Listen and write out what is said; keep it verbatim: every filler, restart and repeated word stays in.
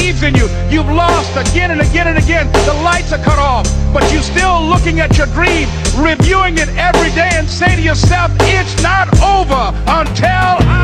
believes in you. You've lost again and again and again. The lights are cut off, but you're still looking at your dream, reviewing it every day, and say to yourself, it's not over until